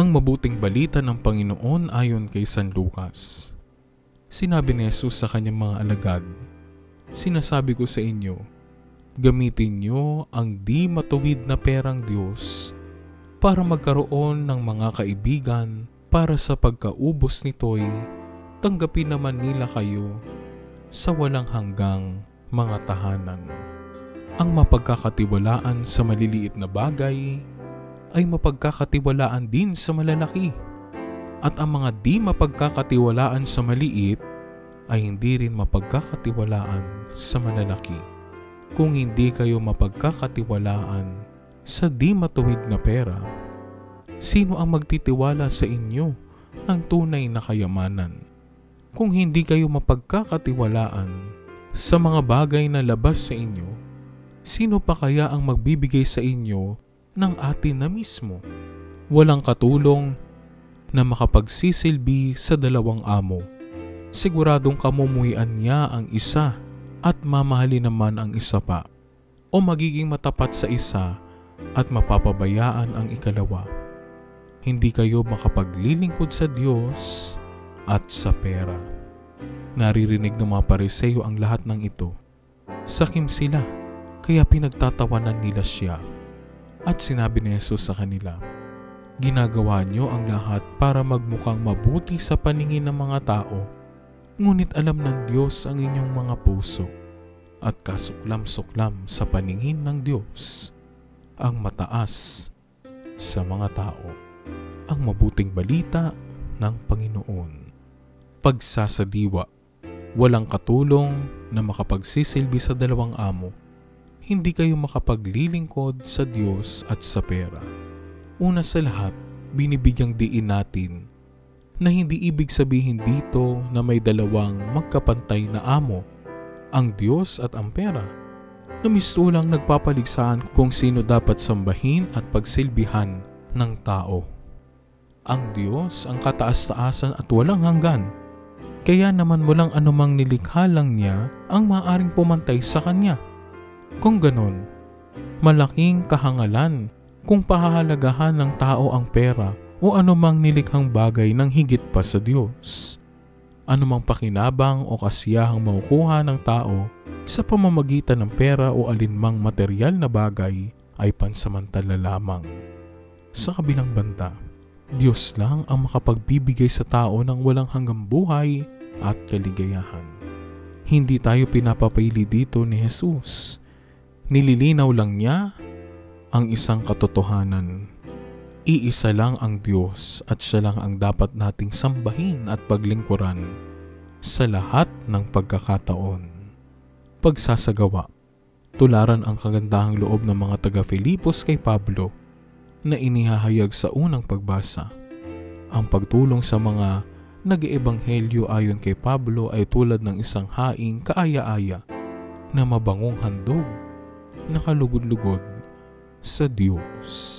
Ang mabuting balita ng Panginoon ayon kay San Lucas. Sinabi ni Jesus sa kanyang mga alagad, "Sinasabi ko sa inyo, gamitin niyo ang di matuwid na perang Diyos para magkaroon ng mga kaibigan, para sa pagkaubos nito'y tanggapin naman nila kayo sa walang hanggang mga tahanan." Ang mapagkakatiwalaan sa maliliit na bagay ay mapagkakatiwalaan din sa malalaki. At ang mga di mapagkakatiwalaan sa maliit ay hindi rin mapagkakatiwalaan sa malalaki. Kung hindi kayo mapagkakatiwalaan sa di matuwid na pera, sino ang magtitiwala sa inyo ng tunay na kayamanan? Kung hindi kayo mapagkakatiwalaan sa mga bagay na labas sa inyo, sino pa kaya ang magbibigay sa inyo ng atin na mismo? Walang katulong na makapagsisilbi sa dalawang amo. Siguradong kamumuhian niya ang isa at mamahalin naman ang isa pa, o magiging matapat sa isa at mapapabayaan ang ikalawa. Hindi kayo makapaglilingkod sa Diyos at sa pera. Naririnig ng mga Pariseo ang lahat ng ito. Sakim sila, kaya pinagtatawanan nila siya. At sinabi ni Jesus sa kanila, "Ginagawa niyo ang lahat para magmukhang mabuti sa paningin ng mga tao, ngunit alam ng Diyos ang inyong mga puso, at kasuklam-suklam sa paningin ng Diyos ang mataas sa mga tao." Ang mabuting balita ng Panginoon. Pagsasadiwa. Walang katulong na makapagsisilbi sa dalawang amo. Hindi kayo makapaglilingkod sa Diyos at sa pera. Una sa lahat, binibigyang diin natin na hindi ibig sabihin dito na may dalawang magkapantay na amo, ang Diyos at ang pera, na mistulang nagpapaligsaan kung sino dapat sambahin at pagsilbihan ng tao. Ang Diyos ang kataas-taasan at walang hanggan, kaya naman walang anumang nilikha lang niya ang maaaring pumantay sa Kanya. Kung ganon, malaking kahangalan kung pahahalagahan ng tao ang pera o anumang nilikhang bagay ng higit pa sa Diyos. Anumang pakinabang o kasiyahang makukuha ng tao sa pamamagitan ng pera o alinmang material na bagay ay pansamantala lamang. Sa kabilang banda, Diyos lang ang makapagbibigay sa tao ng walang hanggang buhay at kaligayahan. Hindi tayo pinapapili dito ni Jesus. Nililinaw lang niya ang isang katotohanan. Iisa lang ang Diyos at siya lang ang dapat nating sambahin at paglingkuran sa lahat ng pagkakataon. Pagsasagawa. Tularan ang kagandahang loob ng mga taga-Filipos kay Pablo na inihahayag sa unang pagbasa. Ang pagtulong sa mga nag-iebanghelyo ayon kay Pablo ay tulad ng isang haing kaaya-aya na mabangong handog, nakalugod-lugod sa Diyos.